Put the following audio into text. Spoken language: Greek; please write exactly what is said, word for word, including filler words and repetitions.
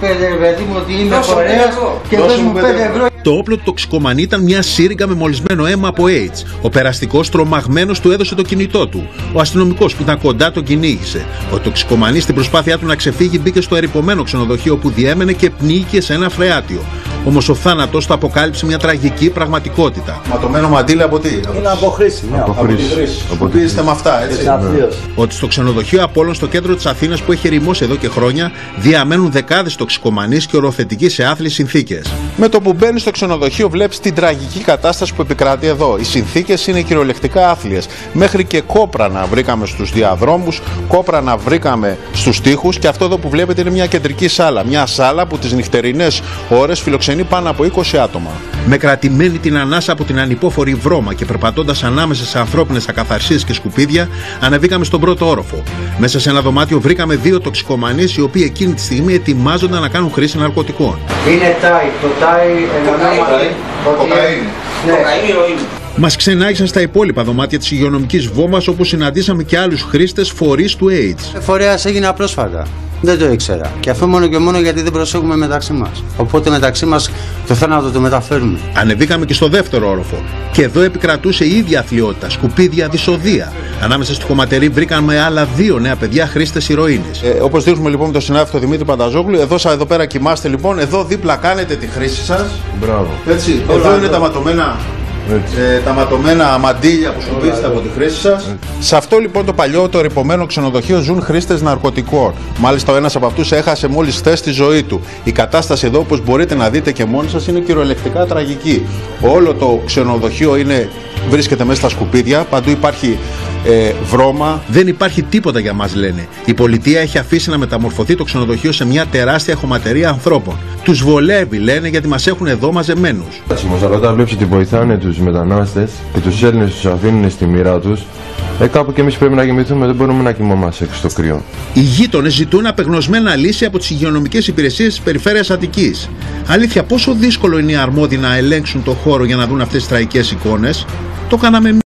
είπε ρε παιδί μου ότι είμαι φορέας και δώσ' μου πέντε ευρώ. Το όπλο του τοξικομανή ήταν μια σύριγγα με μολυσμένο αίμα από AIDS. Ο περαστικός τρομαγμένος του έδωσε το κινητό του. Ο αστυνομικός που ήταν κοντά τον κυνήγησε. Ο τοξικομανής στην προσπάθειά του να ξεφύγει μπήκε στο ερειπωμένο ξενοδοχείο που διέμενε και πνίγηκε σε ένα φρεάτιο. Όμως ο θάνατος του αποκάλυψε μια τραγική πραγματικότητα. Ματωμένο μαντήλι από τι? Είναι από χρήση. Ναι, από, από τη χρήση. Σκουπίζεστε με αυτά, έτσι. Ότι στο ξενοδοχείο Απόλλων στο κέντρο της Αθήνας που έχει ερημώσει εδώ και χρόνια διαμένουν δεκάδες τοξικομανείς και οροθετικοί σε άθλιες συνθήκες. Με το που μπαίνεις στο ξενοδοχείο βλέπεις την τραγική κατάσταση που επικρατεί εδώ. Οι συνθήκες είναι κυριολεκτικά άθλιες. Μέχρι και κόπρανα βρήκαμε στους διαδρόμους, κόπρανα βρήκαμε στους τοίχους και αυτό εδώ που βλέπετε είναι μια κεντρική σάλα. Μια σάλα που τις νυχτερινές ώρες φιλοξενεί πάνω από είκοσι άτομα. Με κρατημένη την ανάσα από την ανυπόφορη βρώμα και περπατώντας ανάμεσα σε ανθρώπινες ακαθαρσίες και σκουπίδια, ανεβήκαμε στον πρώτο όροφο. Μέσα σε ένα δωμάτιο βρήκαμε δύο τοξικομανείς οι οποίοι εκείνη τη στιγμή ετοιμάζονταν να κάνουν χρήση ναρκωτικών. Είναι τάι, το τάι εννοείται. Κοκαίνη. Ναι. Μας ξενάγησαν στα υπόλοιπα δωμάτια της υγειονομικής βόμβας όπου συναντήσαμε και άλλους χρήστες φορείς του AIDS. Φορέας έγινα πρόσφατα. Δεν το ήξερα. Και αυτό μόνο και μόνο γιατί δεν προσέχουμε μεταξύ μας. Οπότε μεταξύ μας το θάνατο το μεταφέρουμε. Ανεβήκαμε και στο δεύτερο όροφο. Και εδώ επικρατούσε η ίδια αθλιότητα, σκουπίδια, δυσοδεία. Ανάμεσα στη χωματερή βρήκαμε άλλα δύο νέα παιδιά χρήστες ηρωίνης. Ε, όπως δείχνουμε λοιπόν με τον συνάδελφο Δημήτρη Πανταζόγλου, εδώ, εδώ πέρα κοιμάστε λοιπόν, εδώ δίπλα κάνετε τη χρήση σας. Μπράβο. Έτσι, εδώ είναι τα ματωμένα. Ε, τα ματωμένα μαντίλια που σκουπίζετε από τη χρήση σας. Σε αυτό λοιπόν το παλιό, το ερειπωμένο ξενοδοχείο ζουν χρήστες ναρκωτικών. Μάλιστα ο ένας από αυτούς έχασε μόλις χθες τη ζωή του. Η κατάσταση εδώ, όπως μπορείτε να δείτε και μόνοι σας, είναι κυριολεκτικά τραγική. Όλο το ξενοδοχείο είναι, βρίσκεται μέσα στα σκουπίδια, παντού υπάρχει ε, βρώμα. Δεν υπάρχει τίποτα για μας, λένε. Η πολιτεία έχει αφήσει να μεταμορφωθεί το ξενοδοχείο σε μια τεράστια χωματερία ανθρώπων. Τους βολεύει, λένε, γιατί μας έχουν εδώ μαζεμένους. Αλλά όταν βλέπεις ότι βοηθάνε τους μετανάστες και τους Έλληνες τους αφήνουν στη μοίρα τους, ε, κάπου και εμείς πρέπει να κοιμηθούμε, δεν μπορούμε να κοιμόμαστε έξω στο κρύο. Οι γείτονες ζητούν απεγνωσμένα λύση από τις υγειονομικές υπηρεσίες της περιφέρειας Αττικής. Αλήθεια, πόσο δύσκολο είναι οι αρμόδιοι να ελέγξουν το χώρο για να δουν αυτές τις τραγικές εικόνες? Το κάναμε εμείς.